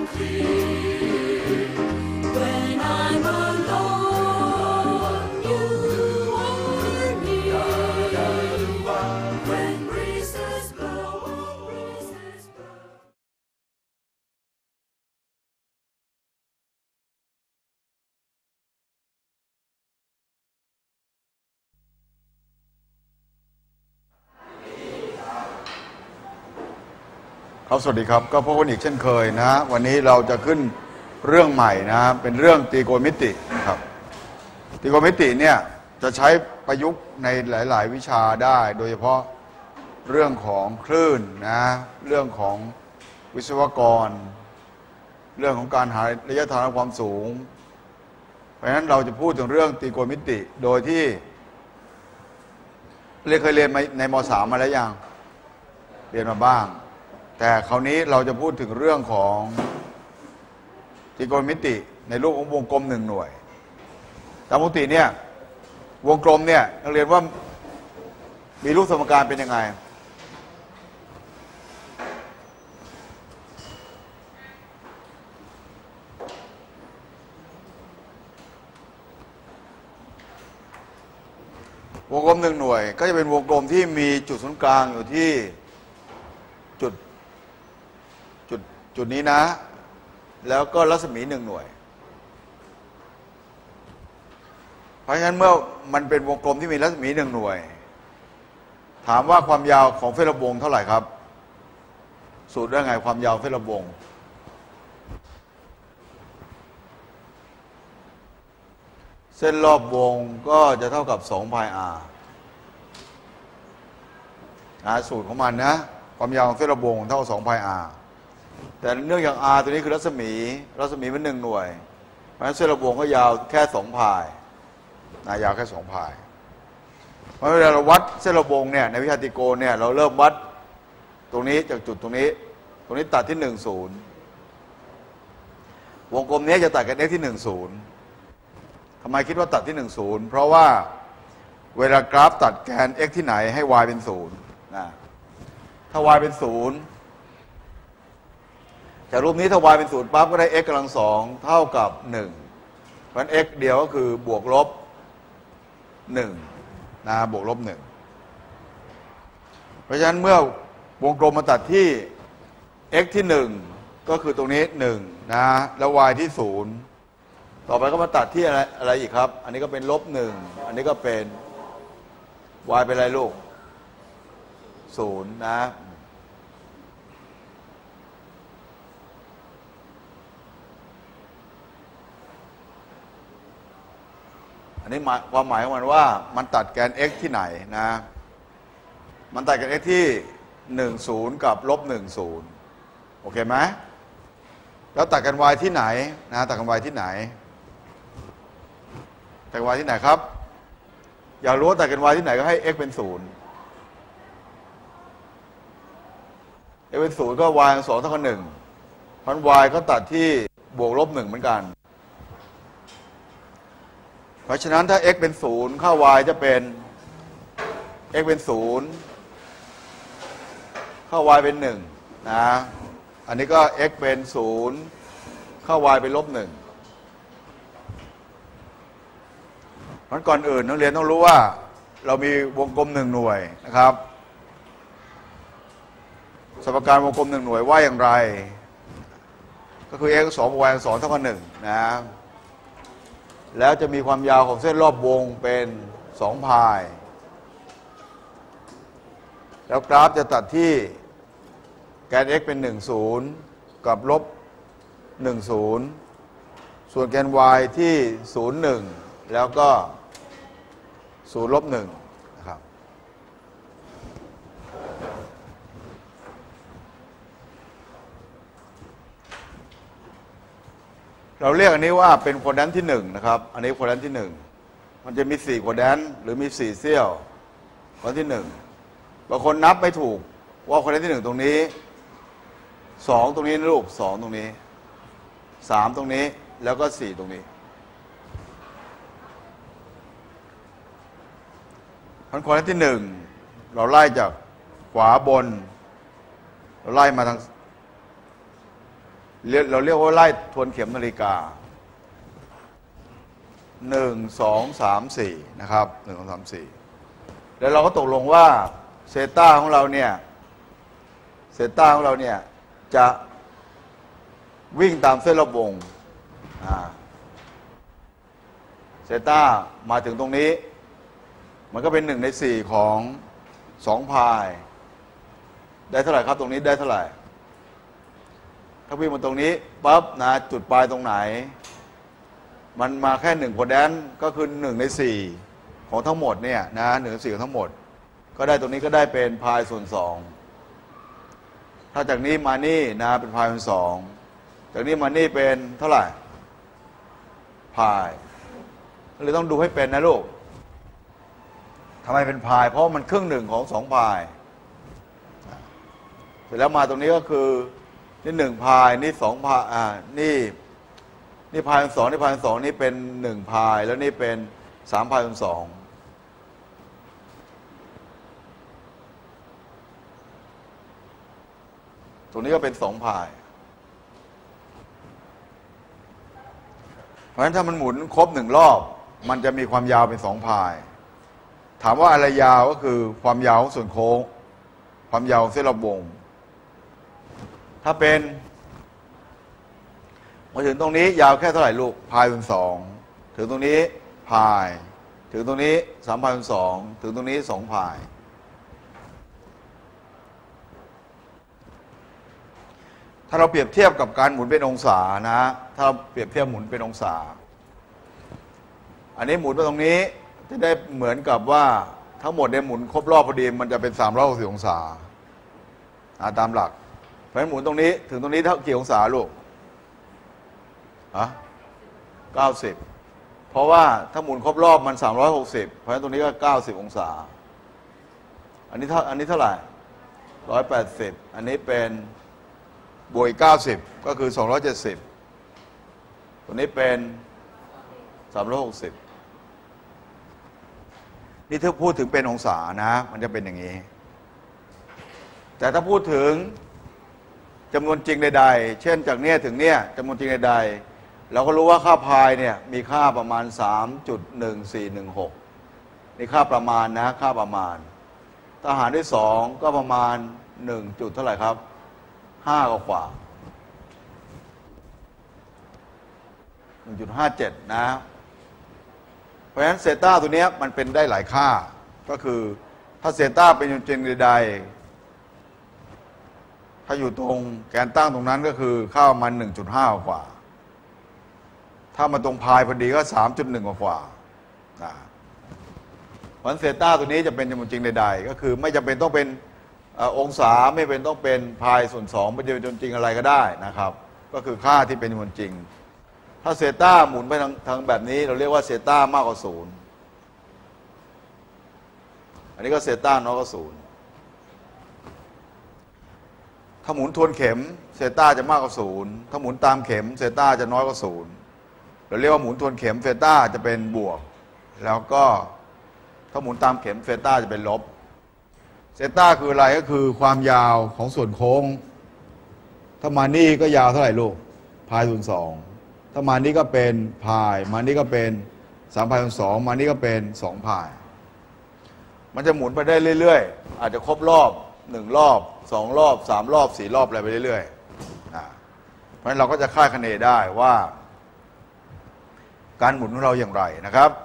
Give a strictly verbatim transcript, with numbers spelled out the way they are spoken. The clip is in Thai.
ครับสวัสดีครับก็พบกันอีกเช่นเคยนะวันนี้เราจะขึ้นเรื่องใหม่นะเป็นเรื่องตรีโกณมิตินะครับตรีโกณมิติเนี่ยจะใช้ประยุกต์ในหลายๆวิชาได้โดยเฉพาะเรื่องของคลื่นนะเรื่องของวิศวกรเรื่องของการหาระยะทางและความสูงเพราะฉะนั้นเราจะพูดถึงเรื่องตรีโกณมิติโดยที่เรียนเคยเรียนในม.สาม มาแล้วยังเรียนมาบ้างแต่คราวนี้เราจะพูดถึงเรื่องของตรีโกณมิติในรูปของวงกลมหนึ่งหน่วยตามปกติเนี่ยวงกลมเนี่ยเราเรียนว่ามีรูปสมการเป็นยังไงวงกลมหนึ่งหน่วยก็จะเป็นวงกลมที่มีจุดศูนย์กลางอยู่ที่จุดจุดจุดนี้นะแล้วก็รัศมีหนึ่งหน่วยเพราะฉะนั้นเมื่อมันเป็นวงกลมที่มีรัศมีหนึ่งหน่วยถามว่าความยาวของเส้นรอบวงเท่าไหร่ครับสูตรได้ไงความยาวเส้นรอบวงเส้นรอบวงก็จะเท่ากับสองพาย r นะสูตรของมันนะความยาวของเส้นรอบวงเท่ากับสองพาย r แต่เนื่องจาก r ตัวนี้คือรัศมีรัศมีมันหนึ่งหน่วยเพราะฉะนั้นเส้นรอบวงก็ยาวแค่สองพายนะยาวแค่สองพายเพราะเวลาเราวัดเส้นรอบวงเนี่ยในวิชาตรีโกณเนี่ยเราเริ่มวัดตรงนี้จากจุดตรงนี้ตรงนี้ตัดที่หนึ่งศูนย์วงกลมนี้จะตัดกัน x ที่หนึ่งศูนย์ทำไมคิดว่าตัดที่หนึ่งศูนย์เพราะว่าเวลากราฟตัดแกน x ที่ไหนให้ y เป็นศูนย์นะถ้า y เป็นศูนย์จากรูปนี้ถ้า y เป็นศูนย์ปั๊บก็ได้ x กำลังสองเท่ากับหนึ่งเพราะฉะนั้น x เดียวก็คือบวกลบหนึ่งนะบวกลบหนึ่งเพราะฉะนั้นเมื่อวงกลมมาตัดที่ x ที่หนึ่งก็คือตรงนี้หนึ่งนะแล้ว y ที่ศูนย์ต่อไปก็มาตัดที่อะไรอะไรอีกครับอันนี้ก็เป็นลบหนึ่งอันนี้ก็เป็น y เป็นอะไรลูกศูนย์นะอันนี้ความหมายของมันว่ามันตัดแกน x ที่ไหนนะมันตัดแกน x ที่หนึ่งศูนย์กับลบหนึ่งศูนย์โอเคไหมแล้วตัดกัน y ที่ไหนนะตัดกัน y ที่ไหนตัดกัน y ที่ไหนครับอยากรู้ว่าตัดกัน y ที่ไหนก็ให้ x เป็นศูนย์ x เป็นศูนย์ก็ y สองเท่ากับหนึ่งเพราะ y ก็ตัดที่บวกลบหนึ่งเหมือนกันเพราะฉะนั้นถ้า x เป็นศูนย์ค่า y จะเป็น x เป็นศูนย์ค่า y เป็นหนึ่งนะอันนี้ก็ x เป็นศูนย์ค่า y เป็นลบหนึ่งเพราะก่อนอื่นนักเรียนต้องรู้ว่าเรามีวงกลมหนึ่งหน่วยนะครับสมการวงกลมหนึ่งหน่วยว่าอย่างไรก็คือ x สอง y สองเท่ากับหนึ่งนะแล้วจะมีความยาวของเส้นรอบวงเป็นสองพายแล้วกราฟจะตัดที่แกน x เป็นหนึ่งศูนย์กับลบหนึ่งศูนย์ส่วนแกน y ที่ศูนย์หนึ่งแล้วก็ศูนย์ลบหนึ่งนะครับเราเรียกอันนี้ว่าเป็นโควอดแรนต์ที่หนึ่งนะครับอันนี้โควอดแรนต์ที่หนึ่งมันจะมีสี่โควอดแรนต์หรือมีสี่เสี้ยวโควอดแรนต์ที่หนึ่งบางคนนับไม่ถูกว่าโควอดแรนต์ที่หนึ่งตรงนี้สองตรงนี้นะลูกสองตรงนี้สามตรงนี้แล้วก็สี่ตรงนี้พันโควอดแรนต์ที่หนึ่งเราไล่จากขวาบนเราไล่มาทางเราเรียกว่าไล่ทวนเข็มนาฬิกาหนึ่งสองสามสี่นะครับหนึ่งสองสามสี่แล้วเราก็ตกลงว่าเซต้าของเราเนี่ยเซต้าของเราเนี่ยจะวิ่งตามเส้นรอบวงเซต้ามาถึงตรงนี้มันก็เป็นหนึ่งในสี่ของสองพายได้เท่าไหร่ครับตรงนี้ได้เท่าไหร่ถ้าวิ่งมาตรงนี้ปั๊บนะจุดปลายตรงไหนมันมาแค่หนึ่งโคแดนก็คือหนึ่งในสี่ของทั้งหมดเนี่ยนะหนึ่งในสี่ของทั้งหมดก็ได้ตรงนี้ก็ได้เป็นพายส่วนสองถ้าจากนี้มานี่นะเป็นพายส่วนสองจากนี้มานี่เป็นเท่าไหร่พายเลยต้องดูให้เป็นนะลูกทำไมเป็นพายเพราะมันครึ่งหนึ่งของสองพายเสร็จแล้วมาตรงนี้ก็คือนี่หนึ่งพายนี่สองพายอ่านี่นี่พายสองนี่พายสองนี่เป็นหนึ่งพายแล้วนี่เป็นสามพายสองตรงนี้ก็เป็นสองพายเพราะฉะนั้นถ้ามันหมุนครบหนึ่งรอบมันจะมีความยาวเป็นสองพายถามว่าอะไรยาวก็คือความยาวของส่วนโค้งความยาวของเส้นรอบวงถ้าเป็นมาถึงตรงนี้ยาวแค่เท่าไหร่ลูกพายเป็นสองถึงตรงนี้พายถึงตรงนี้สามพายเป็นสองถึงตรงนี้สองพายถ้าเราเปรียบเทียบกับการหมุนเป็นองศานะถ้าเราเปรียบเทียบหมุนเป็นองศาอันนี้หมุนไปตรงนี้จะได้เหมือนกับว่าทั้งหมดเนี่ยหมุนครบรอบพอดีมันจะเป็นสามร้อยหกสิบองศาตามหลักเพราะฉะนั้นหมุนตรงนี้ถึงตรงนี้เท่ากี่องศาลูกฮะเก้าสิบเพราะว่าถ้าหมุนครบรอบมันสามร้อยหกสิบเพราะฉะนั้นตรงนี้ก็เก้าสิบองศาอันนี้เท่าอันนี้เท่าไหร่ร้อยแปดสิบอันนี้เป็นบวกอีกเก้าสิบก็คือสองร้อยเจ็ดสิบตัวนี้เป็นสามร้อยหกสิบนี่ถ้าพูดถึงเป็นองศานะมันจะเป็นอย่างนี้แต่ถ้าพูดถึงจำนวนจริงใดๆเช่นจากเนี้ยถึงเนี้ยจำนวนจริงใดๆเราก็รู้ว่าค่าพายเนี่ยมีค่าประมาณ สามจุดหนึ่งสี่หนึ่งหก นี่ค่าประมาณนะค่าประมาณถ้าหารด้วยสองก็ประมาณหนึ่งจุดเท่าไหร่ครับห้ากว่า หนึ่งจุดห้าเจ็ด นะเพราะฉะนั้นเซต้าตัวนี้มันเป็นได้หลายค่าก็คือถ้าเซต้าเป็นจำนวนจริงใดๆถ้าอยู่ตรงแกนตั้งตรงนั้นก็คือค่ามัน หนึ่งจุดห้า กว่าถ้ามาตรงพายพอดีก็ สามจุดหนึ่ง กว่านะเพราะฉะนั้นเซต้าตัวนี้จะเป็นจำนวนจริงใดๆก็คือไม่จำเป็นต้องเป็นองศาไม่เป็นต้องเป็นพายส่วนสองเป็นจำนวนจริงอะไรก็ได้นะครับก็คือค่าที่เป็นจำนวนจริงถ้าเซต้าหมุนไปทางทางแบบนี้เราเรียกว่าเซต้ามากกว่าศูนย์อันนี้ก็เซต้าน้อยกว่าศูนย์ถ้าหมุนทวนเข็มเซต้าจะมากกว่าศูนย์ถ้าหมุนตามเข็มเซต้าจะน้อยกว่าศูนย์เราเรียกว่าหมุนทวนเข็มเซต้าจะเป็นบวกแล้วก็ถ้าหมุนตามเข็มเซต้าจะเป็นลบเซต้าคืออะไรก็คือความยาวของส่วนโค้งถ้ามานี่ก็ยาวเท่าไหร่ลูกพายส่วนสองถ้ามานี่ก็เป็นพายมานี่ก็เป็นสามพายส่วนสองมานี่ก็เป็นสองพายมันจะหมุนไปได้เรื่อยๆอาจจะครบรอบหนึ่งรอบสองรอบสามรอบสี่รอบอะไรไปเรื่อยๆนะเพราะฉะนั้นเราก็จะคาดคะเนได้ว่าการหมุนของเราอย่างไรนะครับ